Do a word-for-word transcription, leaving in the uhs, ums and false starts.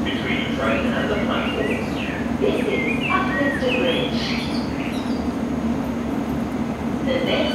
between the train and the platforms. This is Upminster Bridge. The next